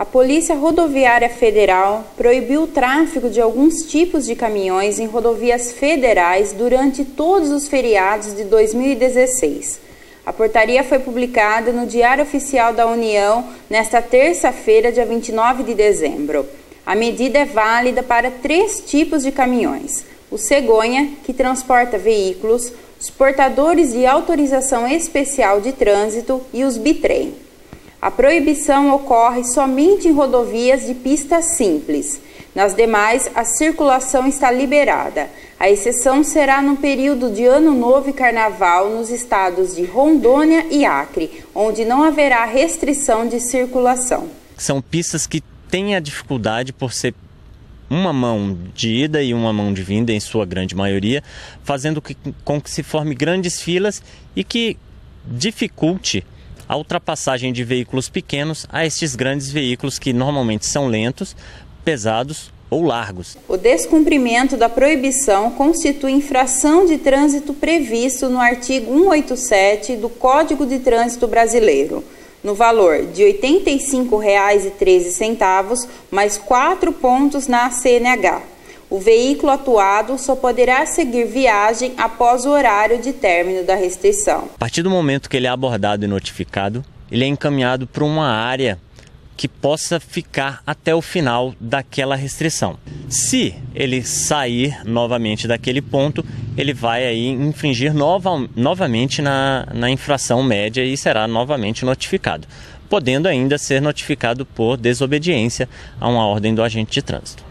A Polícia Rodoviária Federal proibiu o tráfego de alguns tipos de caminhões em rodovias federais durante todos os feriados de 2016. A portaria foi publicada no Diário Oficial da União nesta terça-feira, dia 29 de dezembro. A medida é válida para 3 tipos de caminhões: o cegonha, que transporta veículos, os portadores de autorização especial de trânsito e os bitrem. A proibição ocorre somente em rodovias de pista simples. Nas demais, a circulação está liberada. A exceção será no período de Ano Novo e Carnaval nos estados de Rondônia e Acre, onde não haverá restrição de circulação. São pistas que têm a dificuldade por ser uma mão de ida e uma mão de vinda, em sua grande maioria, fazendo com que se forme grandes filas e que dificulte a ultrapassagem de veículos pequenos a estes grandes veículos que normalmente são lentos, pesados ou largos. O descumprimento da proibição constitui infração de trânsito previsto no artigo 187 do Código de Trânsito Brasileiro, no valor de R$ 85,13, mais 4 pontos na CNH. O veículo atuado só poderá seguir viagem após o horário de término da restrição. A partir do momento que ele é abordado e notificado, ele é encaminhado para uma área que possa ficar até o final daquela restrição. Se ele sair novamente daquele ponto, ele vai aí infringir novamente na infração média e será novamente notificado, podendo ainda ser notificado por desobediência a uma ordem do agente de trânsito.